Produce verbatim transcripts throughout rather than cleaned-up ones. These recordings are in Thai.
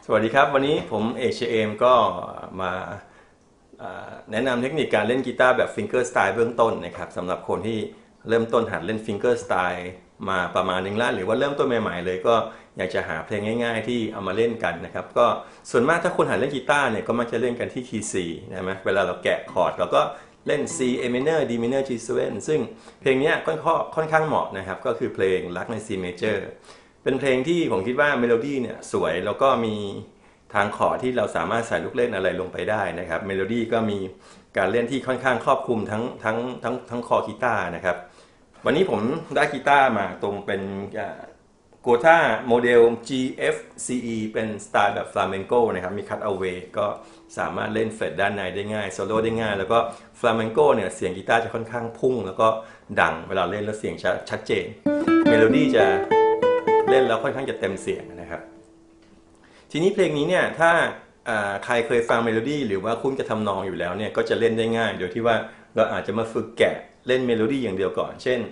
สวัสดีครับวันนี้ผมเอกเชเอมก็มาแนะนำเทคนิคการเล่นกีตาร์แบบฟิงเกอร์สไตล์เบื้องต้นนะครับสำหรับคนที่เริ่มต้นหัดเล่นฟิงเกอร์สไตล์มาประมาณนึงแล้วหรือว่าเริ่มต้นใหม่ๆเลยก็อยากจะหาเพลงง่ายๆที่เอามาเล่นกันนะครับก็ส่วนมากถ้าคนหัดเล่นกีตาร์เนี่ยก็มักจะเล่นกันที่คีย์ C ใช่ไหมเวลาเราแกะคอร์ดเราก็เล่น C A minor D minor G เซเว่น ซึ่งเพลงนี้ค่อนข้างเหมาะนะครับก็คือเพลงรักใน C major เป็นเพลงที่ผมคิดว่าเมโลดี้เนี่ยสวยแล้วก็มีทางคอร์ดที่เราสามารถใส่ลูกเล่นอะไรลงไปได้นะครับเมโลดี้ก็มีการเล่นที่ค่อนข้างครอบคลุมทั้งทั้งทั้งทั้งคอกีตาร์นะครับวันนี้ผมได้กีตาร์มาตรงเป็นโกท่าโมเดล G F C E เป็นสไตล์แบบฟลาเมนโกนะครับมีคัตเอาเวย์ก็สามารถเล่นเฟรตด้านในได้ง่ายโซโล่ได้ง่ายแล้วก็ฟลาเมนโกเนี่ยเสียงกีตาร์จะค่อนข้างพุ่งแล้วก็ดังเวลาเล่นแล้วเสียงชัดเจนเมโลดี้จะเล่นแล้วค่อนข้างจะเต็มเสียงนะครับทีนี้เพลงนี้เนี่ยถ้าใครเคยฟังเมโลดี้หรือว่าคุ้นจะทำนองอยู่แล้วเนี่ยก็จะเล่นได้ง่ายโดยที่ว่าเราอาจจะมาฝึกแกะเล่นเมโลดี้อย่างเดียวก่อนเช่น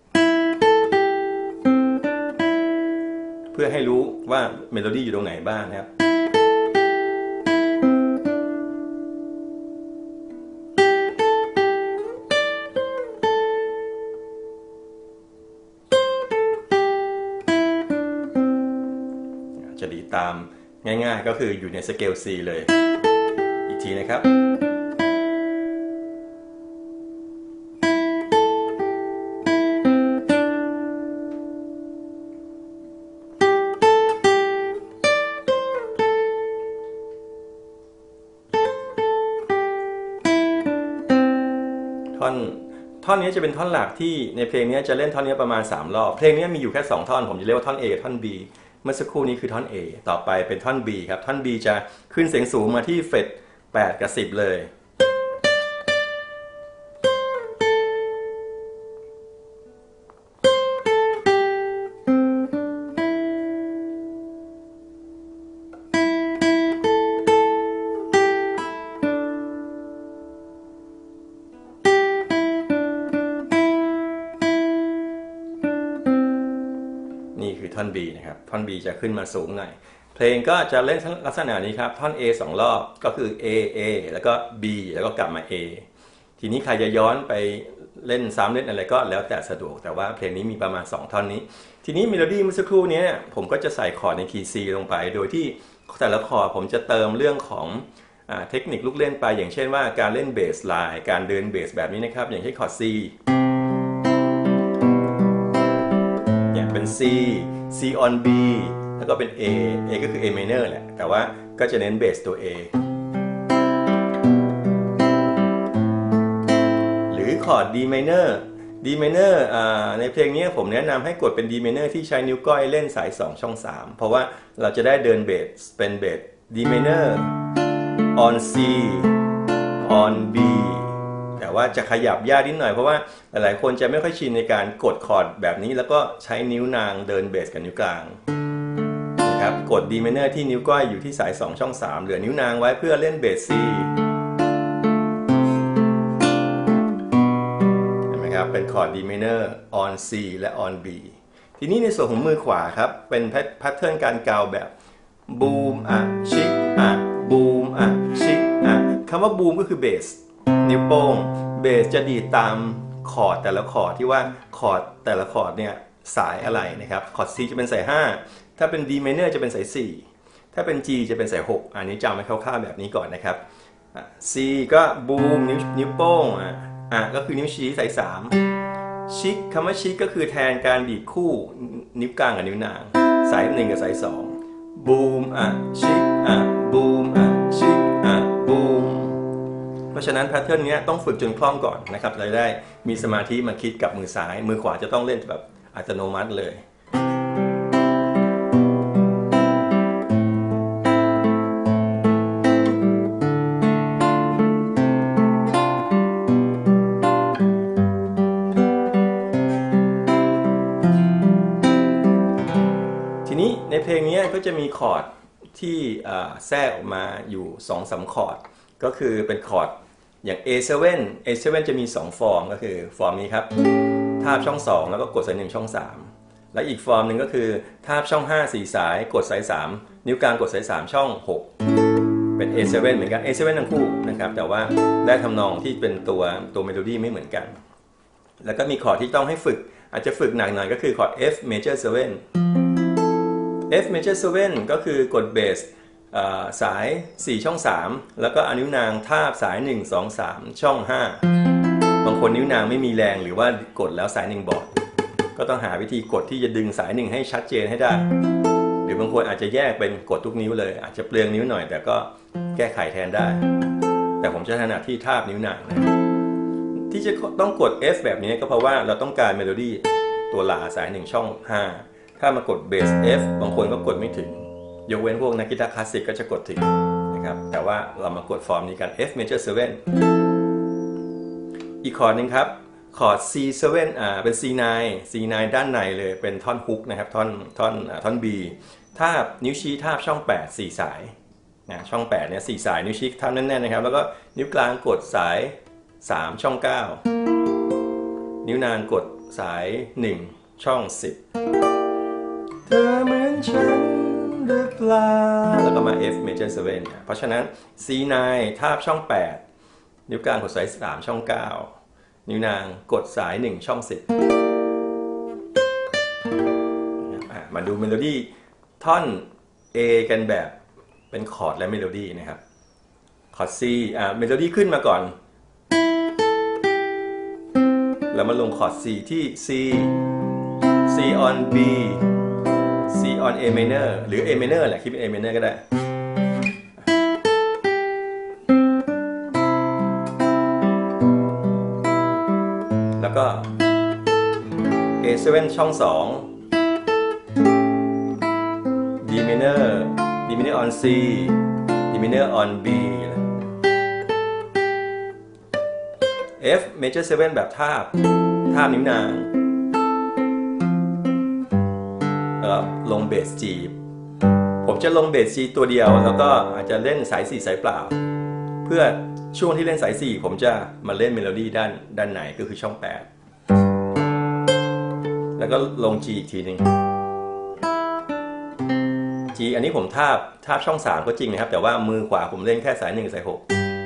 เพื่อให้รู้ว่าเมโลดี้อยู่ตรงไหนบ้างนะครับจะดีตามง่ายๆก็คืออยู่ในสเกล C เลยอีกทีนะครับท่อนท่อนนี้จะเป็นท่อนหลักที่ในเพลงนี้จะเล่นท่อนนี้ประมาณสามรอบเพลงนี้มีอยู่แค่สองท่อนผมจะเรียกว่าท่อน A กับท่อน B เมื่อสักครู่นี้คือท่อน A ต่อไปเป็นท่อน B ครับท่อน B จะขึ้นเสียงสูงมาที่เฟรตแปดกับสิบเลยนี่คือท่อน B นะครับท่อน B จะขึ้นมาสูงหน่อยเพลงก็จะเล่นลักษณะนี้ครับท่อน A สองรอบก็คือ A A แล้วก็ B แล้วก็กลับมา A ทีนี้ใครจะย้อนไปเล่นซ้ำเล่นอะไรก็แล้วแต่สะดวกแต่ว่าเพลงนี้มีประมาณสองท่อนนี้ทีนี้เมโลดี้เมื่อสักครู่นี้ผมก็จะใส่คอร์ดในคีย์ C ลงไปโดยที่แต่ละคอร์ดผมจะเติมเรื่องของเทคนิคลูกเล่นไปอย่างเช่นว่าการเล่นเบสไลน์การเดินเบสแบบนี้นะครับอย่างเช่นคอร์ด Cเป็น C C on B แล้วก็เป็น A A ก็คือ A minor แหละแต่ว่าก็จะเน้นเบสตัว A หรือคอร์ด D minor D minor ในเพลงนี้ผมแนะนำให้กดเป็น D minor ที่ใช้นิ้วก้อยเล่นสายสองช่องสามเพราะว่าเราจะได้เดินเบสเป็นเบส D minor on C on Bแต่ว่าจะขยับยากนิดหน่อยเพราะว่าหลายๆคนจะไม่ค่อยชินในการกดคอร์ดแบบนี้แล้วก็ใช้นิ้วนางเดินเบสกับนิ้วกลางนะครับกด D minor ที่นิ้วก้อยอยู่ที่สายสองช่องสามเหลือนิ้วนางไว้เพื่อเล่นเบส C เห็นไหมครับเป็นคอร์ด D minor on C และ on B ทีนี้ในส่วนของมือขวาครับเป็นแพทเทิร์นการเกาแบบบูมอ่ะชิกอ่ะบูมอ่ะชิกอ่ะคำว่าบูมก็คือเบสนิ้วโป้งเบสจะดีดตามคอร์ดแต่ละคอร์ดที่ว่าคอร์ดแต่ละคอร์ดเนี่ยสายอะไรนะครับคอร์ด C จะเป็นสายห้าถ้าเป็น D minor จะเป็นสายสี่ถ้าเป็น G จะเป็นสายหกอันนี้จำไว้คร่าวๆแบบนี้ก่อนนะครับ C ก็บูมนิ้วนิ้วโป้งอ่ะอ่ะก็คือนิ้วชี้สายสามชิกคำว่าชิกก็คือแทนการดีดคู่นิ้วกลางกับนิ้วนางสายหนึ่งกับสายสองบูมอ่ะชิกอ่ะบูมอ่ะชิกอ่ะบูมเพราะฉะนั้นแพทเทิร์นนี้ต้องฝึกจนคล่องก่อนนะครับจะได้มีสมาธิมาคิดกับมือซ้ายมือขวาจะต้องเล่นแบบอัตโนมัติเลยทีนี้ในเพลงนี้ก็จะมีคอร์ดที่แทรกออกมาอยู่ สองสาม คอร์ดก็คือเป็นคอร์ดอย่าง เอ เซเว่น เอ เซเว่น จะมีสองฟอร์มก็คือฟอร์มนี้ครับทาบช่องสองแล้วก็กดสายหนึ่งช่องสามและอีกฟอร์มหนึ่งก็คือทาบช่องห้าสี่สายกดสายสามนิ้วกลางกดสายสามช่องหกเป็น เอ เซเว่น เหมือนกัน เอ เซเว่น ทั้งคู่นะครับแต่ว่าได้ทำนองที่เป็นตัวตัวเมโลดี้ไม่เหมือนกันแล้วก็มีคอร์ดที่ต้องให้ฝึกอาจจะฝึกหนักหน่อยก็คือคอร์ด F major เซเว่น F major เซเว่น ก็คือกดเบสสายสี่ช่องสามแล้วก็เอานิ้วนางทาบสายหนึ่ง สอง สามช่องห้าบางคนนิ้วนางไม่มีแรงหรือว่ากดแล้วสายหนึ่งบอดก็ต้องหาวิธีกดที่จะดึงสายหนึ่งให้ชัดเจนให้ได้หรือบางคนอาจจะแยกเป็นกดทุกนิ้วเลยอาจจะเปลืองนิ้วหน่อยแต่ก็แก้ไขแทนได้แต่ผมจะถนัดที่ทาบนิ้วนางนะที่จะต้องกด F แบบนี้ก็เพราะว่าเราต้องการเมโลดี้ตัวหลาสายหนึ่งช่องห้าถ้ามากดเบส F บางคนก็กดไม่ถึงยกเว้นพวกนักกีตาร์คลาสสิกก็จะกดถึงนะครับแต่ว่าเรามากดฟอร์มนี้กัน F major เซเว่น อีกคอร์ดนึงครับคอร์ด ซี เซเว่น อ่าเป็น ซี ไนน์ ซี ไนน์ ด้านในเลยเป็นท่อนฮุกนะครับท่อนท่อนท่อน B ทาบนิ้วชี้ทาบช่องแปด สี่สายนะช่องแปดเนี่ยสี่สายนิ้วชี้ทาบแน่นๆนะครับแล้วก็นิ้วกลางกดสายสามช่องเก้านิ้วนางกดสายหนึ่งช่องสิบเธอเหมือนฉันหรือเปล่าแล้วก็มา F major เซเว่น เพราะฉะนั้น ซี ไนน์ ทาบช่องแปดนิ้วกลางกดสายสามช่องเก้านิ้วนางกดสายหนึ่งช่องสิบมาดูเมโลดี้ท่อน A กันแบบเป็นคอร์ดและเมโลดี้นะครับคอร์ด C อ่าเมโลดี้ขึ้นมาก่อนแล้วมาลงคอร์ด C ที่ C C on B C on A minor หรือ A minor แหละคิดเป็น A minor ก็ได้แล้วก็ เอ เซเว่น ช่องสอง D minor D minor on C D minor on B F major เซเว่น แบบทาบทาบนิ้วนางลงเบส G ผมจะลงเบส G ตัวเดียวแล้วก็อาจจะเล่นสายสี่สายเปล่าเพื่อช่วงที่เล่นสายสี่ผมจะมาเล่นเมโลดี้ด้านด้านไหนก็คือช่องแปดแล้วก็ลง G อีกทีหนึ่ง G อันนี้ผมทาบทาบช่องสามก็จริงนะครับแต่ว่ามือขวาผมเล่นแค่สายหนึ่งสายหก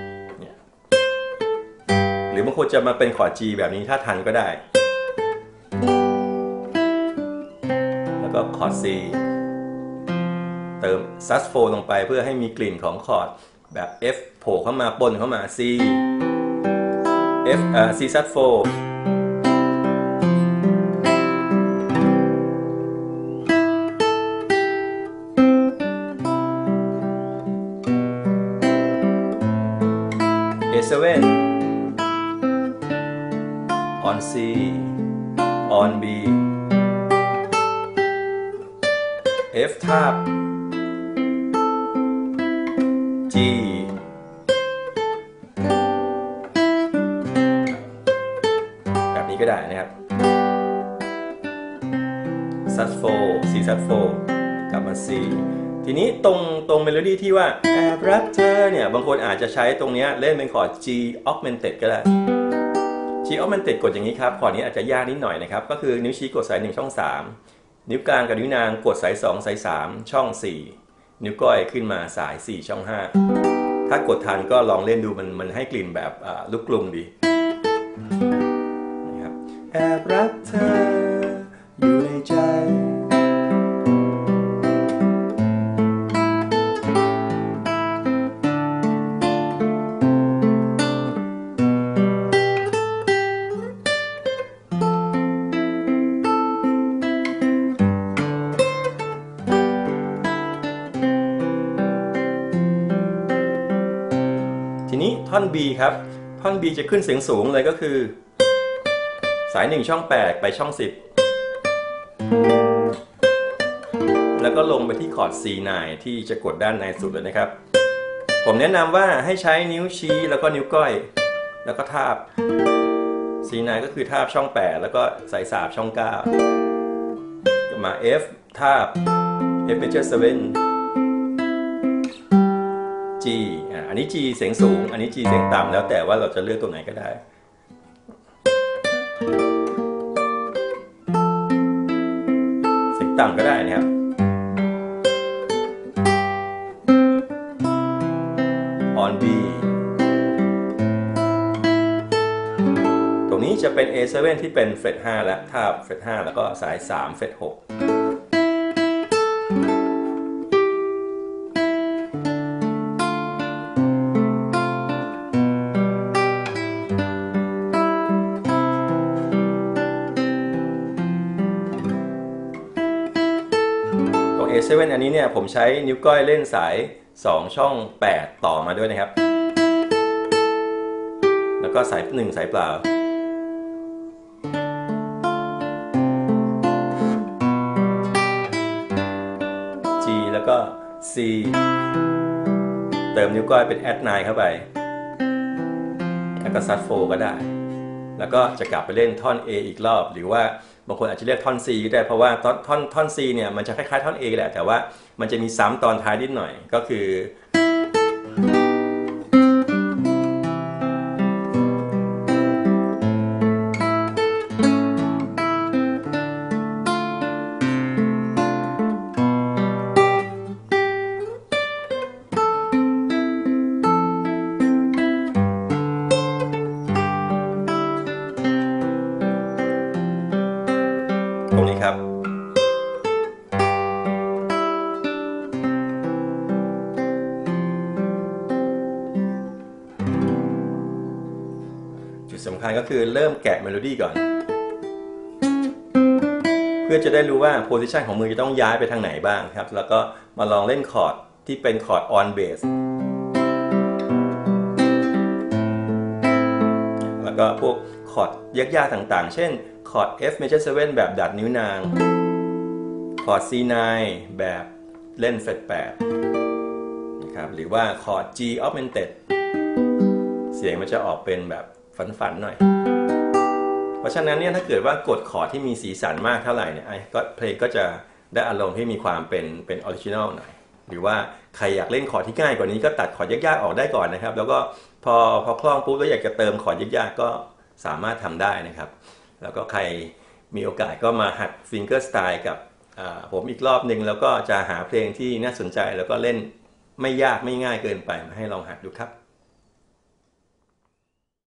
หรือบางคนจะมาเป็นคอร์ด G แบบนี้ถ้าทันก็ได้แล้วก็คอร์ด C เติมซัสโฟลงไปเพื่อให้มีกลิ่นของคอร์ดแบบ F โผล่เข้ามาปนเข้ามา C F อ่า C ซัสโฟลเอ เซเว่น on C on B F ทาบ G แบบนี้ก็ได้นะครับซัสโฟ C ซัสโฟกลับมา C ทีนี้ตรงตรงเมโลดี้ที่ว่าแอบรักเธอเนี่ยบางคนอาจจะใช้ตรงนี้เล่นเป็นคอร์ด G augmented ก็ได้ G augmented กดอย่างนี้ครับคอร์ดนี้อาจจะยากนิดหน่อยนะครับก็คือนิ้วชี้กดสายหนึ่งช่องสามนิ้วกลางกับนิ้วนางกดสายสองสายสามช่องสี่นิ้วก้อยขึ้นมาสายสี่ช่องห้าถ้ากดทันก็ลองเล่นดูมันมันให้กลิ่นแบบลูกกรุงดีนะครับแอบรักเธออยู่ในใจทีนี้ท่อน B ครับท่อน B จะขึ้นเสียงสูงเลยก็คือสายหนึ่งช่องแปดไปช่องสิบแล้วก็ลงไปที่คอร์ด ซี ไนน์ ที่จะกดด้านในสุดเลยนะครับผมแนะนำว่าให้ใช้นิ้วชี้แล้วก็นิ้วก้อยแล้วก็ทาบ ซี ไนน์ ก็คือทาบช่องแปดแล้วก็สายสามช่องเก้ามา F ทาบ F major เซเว่นG อ่าอันนี้ G เสียงสูงอันนี้ G เสียงต่ำแล้วแต่ว่าเราจะเลือกตัวไหนก็ได้ต่ำก็ได้นะครับon B ตรงนี้จะเป็น เอ เซเว่น ที่เป็นเฟรตห้าแล้วถ้าเฟรตห้าแล้วก็สายสามเฟรตหกเอ เซเว่น อันนี้เนี่ยผมใช้นิ้วก้อยเล่นสายสองช่องแปดต่อมาด้วยนะครับแล้วก็สายหนึ่งสายเปล่า G แล้วก็ C เติมนิ้วก้อยเป็น แอด ไนน์ เข้าไปแล้วก็ซัดโฟก็ได้แล้วก็จะกลับไปเล่นท่อน A อีกรอบหรือว่าบางคนอาจจะเรียกท่อน C ก็ได้เพราะว่าท่อนท่อนท่อน C เนี่ยมันจะคล้ายๆท่อน A แหละแต่ว่ามันจะมีซ้ำตอนท้ายนิดหน่อยก็คือตรงนี้ครับจุดสำคัญก็คือเริ่มแกะเมโลดี้ก่อนเพื่อจะได้รู้ว่าโพซิชันของมือจะต้องย้ายไปทางไหนบ้างครับแล้วก็มาลองเล่นคอร์ดที่เป็นคอร์ด on bass แล้วก็พวกคอร์ดยากๆต่างๆเช่นคอร์ด F major เซเว่น แบบดัดนิ้วนางคอร์ด ซี ไนน์ แบบเล่นเฟรตแปดนะครับหรือว่าคอร์ด G augmented เสียงมันจะออกเป็นแบบฝันๆหน่อยเพราะฉะนั้นเนี่ยถ้าเกิดว่ากดคอร์ดที่มีสีสันมากเท่าไหร่เนี่ยก็เพลงก็จะได้อารมณ์ที่มีความเป็นเป็นออริจินอลหน่อยหรือว่าใครอยากเล่นคอร์ดที่ง่ายกว่านี้ก็ตัดคอร์ดยากๆออกได้ก่อนนะครับแล้วก็พอพอคล่องปุ๊บแล้วอยากจะเติมคอร์ดยากๆก็สามารถทำได้นะครับแล้วก็ใครมีโอกาสก็มาหัดฟิงเกอร์สไตล์กับผมอีกรอบหนึ่งแล้วก็จะหาเพลงที่น่าสนใจแล้วก็เล่นไม่ยากไม่ง่ายเกินไปมาให้ลองหัดดูครับ